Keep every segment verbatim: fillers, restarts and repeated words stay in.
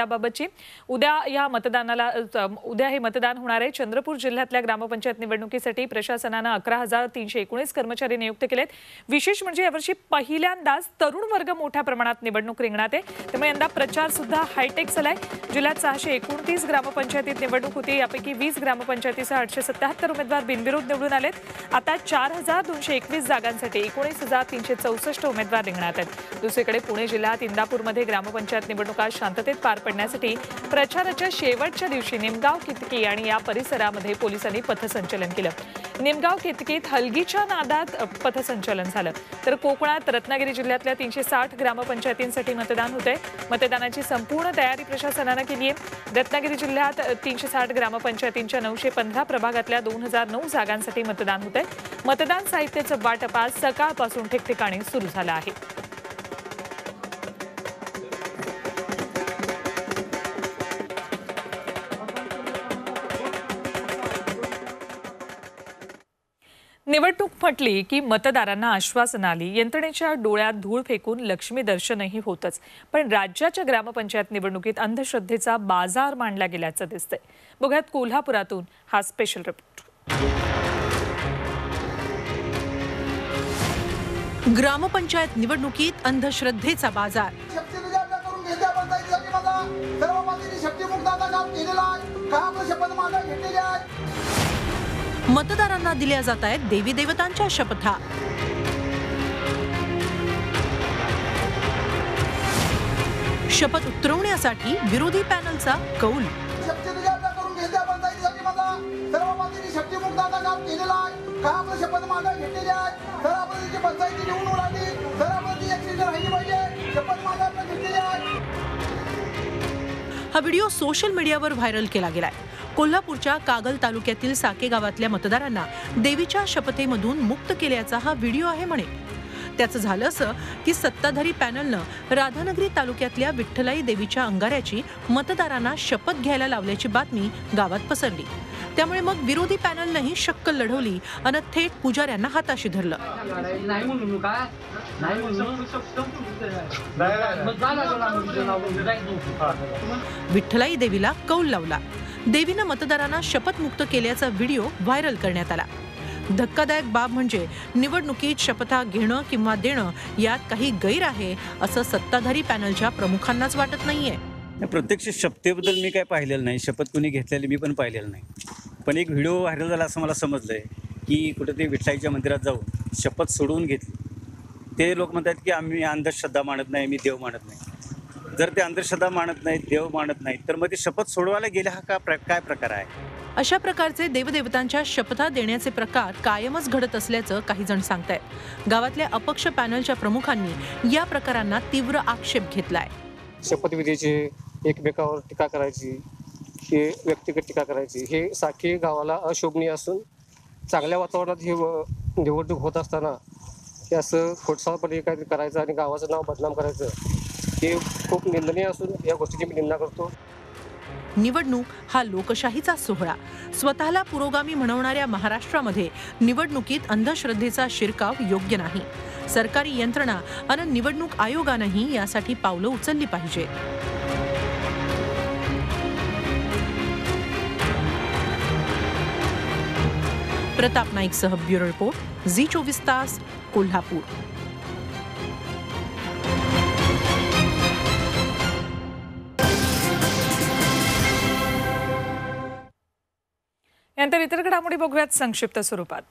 त्याबाबतची उद्या या मतदानाला उद्या हे मतदान होणार आहे। चंद्रपूर जिल्ह्यातल्या ग्रामपंचायत निवडणुकीसाठी प्रशासनाने अकरा हजार तीनशे एकोणीस कर्मचारी नियुक्त केलेत। विशेष म्हणजे यावर्षी पहिल्यांदाच तरुण वर्ग मोठ्या प्रमाणात निवडणूक रिंगणात आहे, त्यामुळे यंदा प्रचार सुद्धा हायटेक झालाय। जिल्ह्यात सहाशे एकोणतीस ग्रामपंचायतीत निवडणूक होती, यापैकी वीस ग्रामपंचायतीसह आठशे सत्याहत्तर उमेदवार बिनविरोध निवडून आलेत। आता चार हजार दोनशे एकवीस जागांसाठी एकोणीस हजार तीनशे चौसष्ट उमेदवार रिंगणात आहेत। दुसरीकडे पुणे जिल्ह्यात इंदापूरमध्ये ग्रामपंचायत निवडणुका शांततेत पार पडण्यासाठी प्रचाराच्या शेवटच्या दिवशी निमगाव केतकी आणि या परिसरामध्ये पोलिसांनी पथसंचलन केलं। निमगाव केतकीत हलगीच्या नादात पथसंचलन झालं, तर कोकणात रत्नागिरी जिल्ह्यातल्या तीनशे साठ ग्रामपंचायतींसाठी मतदान होतंय। मतदानाची संपूर्ण तयारी प्रशासनाने केली आहे। रत्नागिरी जिल्ह्यात तीनशे साठ ग्रामपंचायतींच्या नऊशे पंधरा प्रभागातल्या दोन हजार नऊ जागांसाठी मतदान होतंय। मतदान साहित्याचं वाटप आज सकाळपासून ठिकठिकाणी सुरू झालं आहे। निवडणूक म्हटली की मतदारांना आश्वासन आली, यंत्रणेच्या डोळ्यात धूळ फेकून लक्ष्मी दर्शनही होतच, पण राज्याच्या ग्रामपंचायत निवडणुकीत अंधश्रद्धेचा बाजार मांडला गेल्याचं दिसतंय। बघूयात कोल्हापुरातून हा स्पेशल रिपोर्ट। ग्रामपंचायत निवडणुकीत अंधश्रद्धेचा बाजार। मतदारांना दिल्या जात आहेत देवी देवतांच्या शपथा। शपथ उतरवण्यासाठी विरोधी पॅनलचा कौल। हा व्हिडिओ सोशल मीडियावर व्हायरल केला गेलाय। कोल्हापूरच्या कागल तालुक्यातील साके गावातल्या मतदारांना देवीच्या शपथेमधून मुक्त केल्याचा हा व्हिडिओ आहे म्हणे। त्याचं झालं असं की सत्ताधारी पॅनलनं राधानगरी तालुक्यातल्या विठ्ठलाई देवीच्या अंगाऱ्याची मतदारांना शपथ घ्यायला लावल्याची बातमी गावात पसरली। त्यामुळे मग विरोधी पॅनलनंही शक्कल लढवली आणि थेट पुजाऱ्यांना हाताशी धरलं। विठ्ठलाई देवीला कौल लावला। देवीनं मतदारांना शपथमुक्त केल्याचा व्हिडिओ व्हायरल करण्यात आला। धक्कादायक बाब म्हणजे निवडणुकीत शपथा घेणं किंवा देणं यात काही गैर आहे असं सत्ताधारी पॅनलच्या प्रमुखांनाच वाटत नाहीये। प्रत्यक्ष शपथेबद्दल मी काय पाहिलेलं नाही, शपथ कुणी घेतलेली मी पण पाहिलेलं नाही, पण एक व्हिडिओ व्हायरल झाला असं मला समजलंय की कुठे ते विठ्ठलाईच्या मंदिरात जाऊन शपथ सोडवून घेतली। ते लोक म्हणतात की आम्ही अंधश्रद्धा मानत नाही, मी देव मानत नाही। जर ते अंधश्रद्धा मानत नाहीत, देव मानत नाहीत, तर मग ते शपथ सोडवायला गेले हा का प्र काय प्रकार आहे? अशा प्रकारचे देवदेवतांच्या शपथा देण्याचे प्रकार कायमच घडत असल्याचं काही जण सांगतायत। गावातल्या अपक्ष पॅनलच्या प्रमुखांनी या प्रकारांना तीव्र आक्षेप घेतलाय। शपथविधीची एकमेकावर टीका करायची, हे व्यक्तिगत टीका करायची, हे साखे गावाला अशोभनीय असून चांगल्या वातावरणात हे निवडणूक होत असताना हे असं खोटसाळपणे काहीतरी करायचं आणि गावाचं नाव बदनाम करायचं हे खूप निंदनीय असून या गोष्टीची मी निंदा करतो। निवडणूक हा लोकशाहीचा सोहळा। स्वतःला पुरोगामी म्हणवणाऱ्या महाराष्ट्रामध्ये निवडणुकीत अंधश्रद्धेचा शिरकाव योग्य नाही। सरकारी यंत्रणा आणि निवडणूक आयोगानंही यासाठी पावलं उचलली पाहिजेत। प्रताप नाईक सह ब्युरो रिपोर्ट, झी चोवीस तास, कोल्हापूर। यानंतर इतर घडामोडी बघूयात संक्षिप्त स्वरूपात।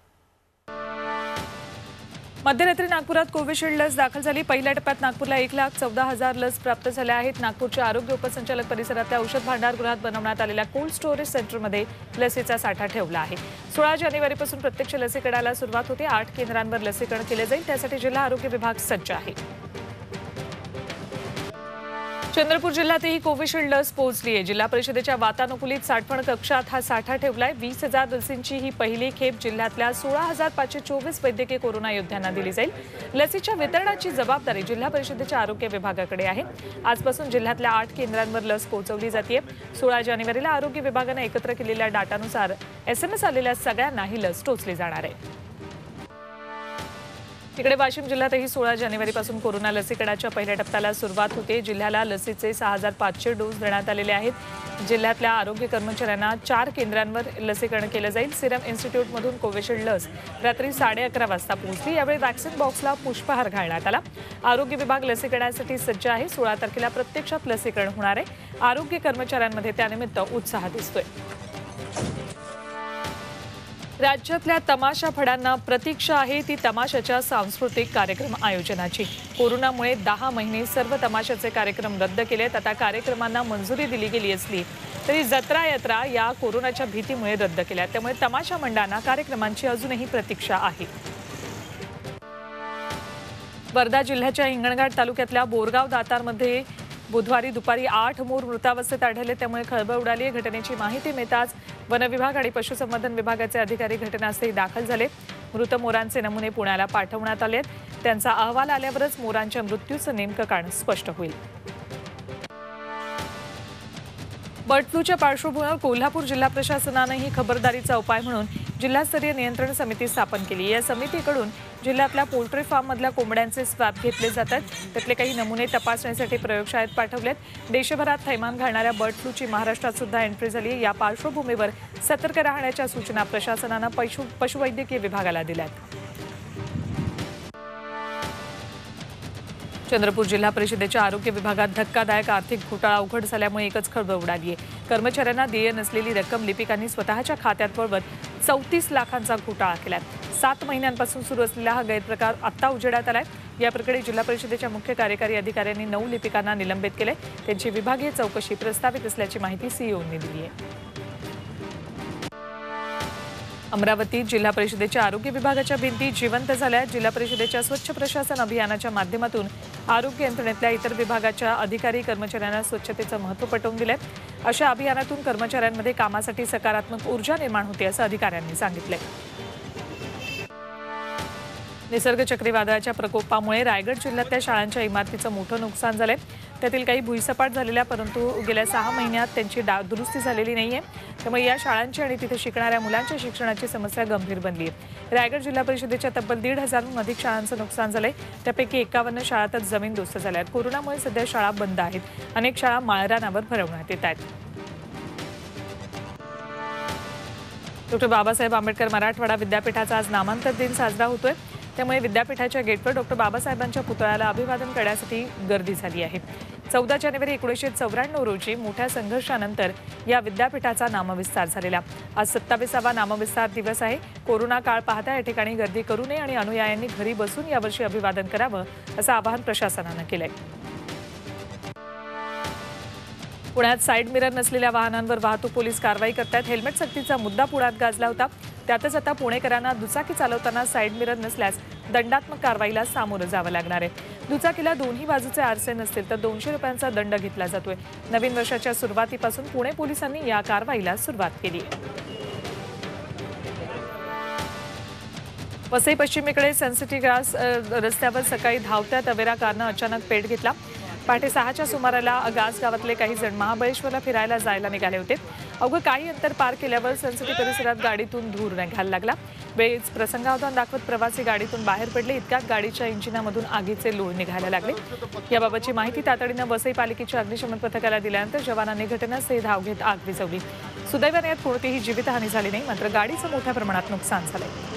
मध्यरात्री नागपुरात कोविशिल्ड लस दाखल झाली। पहिल्या टप्प्यात नागपूरला एक लाख चौदा हजार लस प्राप्त झाल्या आहेत। नागपूरच्या आरोग्य उपसंचालक परिसरातल्या औषध भांडारगृहात बनवण्यात आलेल्या कोल्ड स्टोरेज सेंटरमध्ये लसीचा साठा ठेवला आहे। सोळा जानेवारीपासून प्रत्यक्ष लसीकरणाला सुरुवात होते। आठ केंद्रांवर लसीकरण केले जाईल, त्यासाठी जिल्हा आरोग्य विभाग सज्ज आहे। चंद्रपूर जिल्ह्यातही कोविशिल्ड लस पोहोचली आहे। जिल्हा परिषदेच्या वातानुकूलित साठवण कक्षात हा साठा ठेवलाय। वीस हजार लसींची ही पहिली खेप जिल्ह्यातल्या सोळा हजार पाचशे चोवीस वैद्यकीय कोरोना योद्ध्यांना दिली जाईल। लसीच्या वितरणाची जबाबदारी जिल्हा परिषदेच्या आरोग्य विभागाकडे आहे। आजपासून जिल्ह्यातल्या आठ केंद्रांवर लस पोहोचवली जाते। सोळा जानेवारीला आरोग्य विभागाने एकत्र केलेल्या डाटानुसार एस एम एस आलेल्या सगळ्यांना ही लस टोचली जाणार आहे। इकडे वाशिम जिल्ह्यातही सोळा जानेवारीपासून कोरोना लसीकरणाच्या पहिल्या टप्प्याला सुरुवात होते। जिल्ह्याला लसीचे सहा हजार पाचशे डोस देण्यात आलेले आहेत। जिल्ह्यातल्या आरोग्य कर्मचाऱ्यांना चार केंद्रांवर लसीकरण केलं जाईल। सिरम इन्स्टिट्यूटमधून कोविशिल्ड लस रात्री साडे अकरा वाजता पोहोचली। यावेळी वॅक्सिन बॉक्सला पुष्पहार घालण्यात आला। आरोग्य विभाग लसीकरणासाठी सज्ज आहे। सोळा तारखेला प्रत्यक्षात लसीकरण होणार आहे। आरोग्य कर्मचाऱ्यांमध्ये त्यानिमित्त उत्साह दिसतोय। राज्यातल्या तमाशा फडांना प्रतीक्षा आहे ती तमाशाच्या सांस्कृतिक कार्यक्रम आयोजनाची। कोरोनामुळे दहा महिने सर्व तमाशाचे कार्यक्रम रद्द केलेत। आता कार्यक्रमांना मंजुरी दिली गेली असली तरी जत्रा यात्रा या कोरोनाच्या भीतीमुळे रद्द केल्या। त्यामुळे तमाशा मंडळांना कार्यक्रमांची अजूनही प्रतीक्षा आहे। वर्धा जिल्ह्याच्या हिंगणघाट तालुक्यातल्या बोरगाव दातारमध्ये बुधवारी दुपारी आठ मोर मृतावस्थेत आढळले। त्यामुळे खळबळ उडाली आहे। घटनेची माहिती मिळताच वन विभाग आणि पशुसंवर्धन विभागाचे अधिकारी घटनास्थळी दाखल झाले। मृत मोरांचे नमुने पुण्याला पाठवण्यात आले आहेत। त्यांचा अहवाल आल्यावरच मोरांच्या मृत्यूचं नेमकं कारण स्पष्ट होईल। बर्ड फ्लूच्या पार्श्वभूमीवर कोल्हापूर जिल्हा प्रशासनानेही खबरदारीचा उपाय म्हणून जिल्हास्तरीय नियंत्रण समिती स्थापन केली। या समितीकडून जिल्ह्यातल्या पोल्ट्री फार्ममधल्या कोंबड्यांचे स्वॅब घेतले जातात। त्यातले काही नमुने तपासणीसाठी प्रयोगशाळेत पाठवलेत। देशभरात थैमान घालणाऱ्या बर्ड फ्लूची महाराष्ट्रात सुद्धा एंट्री झाली। या पार्श्वभूमीवर सतर्क राहण्याच्या सूचना प्रशासनानं पशु पशुवैद्यकीय विभागाला दिल्यात। चंद्रपूर जिल्हा परिषदेच्या आरोग्य विभागात धक्कादायक आर्थिक घोटाळा उघड झाल्यामुळे एकच खळबळ उडाली आहे। कर्मचाऱ्यांना देय नसलेली रक्कम लिपिकांनी स्वतःच्या खात्यात वळवत चौतीस लाखांचा घोटाळा केलाय। सात महिन्यांपासून सुरू असलेला हा गैरप्रकार आता उजेडात आलाय। या प्रकरणी जिल्हा परिषदेच्या मुख्य कार्यकारी अधिकाऱ्यांनी नऊ लिपिकांना निलंबित केले। त्यांची विभागीय चौकशी प्रस्तावित असल्याची माहिती सीईओंनी दिली आहे। अमरावतीत जिल्हा परिषदेच्या आरोग्य विभागाच्या भिंती जिवंत झाल्या। जिल्हा परिषदेच्या स्वच्छ प्रशासन अभियानाच्या माध्यमातून आरोग्य यंत्रणेतल्या इतर विभागाच्या अधिकारी कर्मचाऱ्यांना स्वच्छतेचं महत्त्व पटवून दिलंय। अशा अभियानातून कर्मचाऱ्यांमध्ये कामासाठी सकारात्मक ऊर्जा निर्माण होते असं अधिकाऱ्यांनी सांगितलंय। निसर्ग चक्रीवादळाच्या प्रकोपामुळे रायगड जिल्ह्यातल्या शाळांच्या इमारतीचं मोठं नुकसान झालंय। त्यातील काही भुईसपाट झालेल्या परंतु गेल्या सहा महिन्यात त्यांची दुरुस्ती झालेली नाहीये। त्यामुळे या शाळांची आणि तिथे शिकणाऱ्या मुलांच्या शिक्षणाची समस्या गंभीर बनली आहे। रायगड जिल्हा परिषदेच्या तब्बल दीड हजारहून अधिक शाळांचं नुकसान झालंय। त्यापैकी एकावन्न शाळातच जमीनदोस्त झाल्या आहेत। कोरोनामुळे सध्या शाळा बंद आहेत। अनेक शाळा माळरानावर भरवण्यात येत आहेत। डॉक्टर बाबासाहेब आंबेडकर मराठवाडा विद्यापीठाचा आज नामांतर दिन साजरा होतोय। त्यामुळे विद्यापीठाच्या गेटवर डॉक्टर बाबासाहेबांच्या पुतळ्याला अभिवादन करण्यासाठी गर्दी झाली आहे। चौदा जानेवारी एकोणीसशे चौऱ्याण्णव रोजी मोठ्या संघर्षानंतर या विद्यापीठाचा नामविस्तार झालेला। आज सत्तावीसावा नामविस्तार दिवस आहे। कोरोना काळ पाहता या ठिकाणी गर्दी करू नये आणि अनुयायांनी घरी बसून यावर्षी अभिवादन करावं असं आवाहन प्रशासनानं केलंय। पुण्यात साईड मिरर नसलेल्या वाहनांवर वाहतूक पोलीस कारवाई करतात। हेल्मेट सक्तीचा मुद्दा पुण्यात गाजला होता। त्यातच आता पुणेकरांना दुचाकी चालवताना साईड मिरर नसल्यास दंडात्मक कारवाईला सामोरं जावं लागणार आहे। दुचाकीला दोन्ही बाजूचे आरसे नसतील तर दोनशे रुपयांचा दंड घेतला जातोय। नवीन वर्षाच्या सुरुवातीपासून पुणे पोलिसांनी या कारवाईला सुरुवात केली आहे। वसई पश्चिमेकडे सनसिटी ग्रास रस्त्यावर सकाळी धावत्या तवेरा कारनं अचानक पेट घेतला। पहाटे सहाच्या सुमाराला गास गावातले काही जण महाबळेश्वरला फिरायला जायला निघाले होते। अवघं काही अंतर पार केल्यावर सनसिटी परिसरात गाडीतून धूर निघायला लागला। वेळीच प्रसंगावधान दाखवत प्रवासी गाडीतून बाहेर पडले। इतक्यात गाडीच्या इंजिनामधून आगीचे लोळ निघायला लागले। याबाबतची माहिती तातडीनं वसई पालिकेच्या अग्निशमन पथकाला दिल्यानंतर जवानांनी घटनास्थळी धाव घेत आग विझवली। सुदैवाने यात कोणतीही जीवितहानी झाली नाही, मात्र गाडीचं मोठ्या प्रमाणात नुकसान झालंय।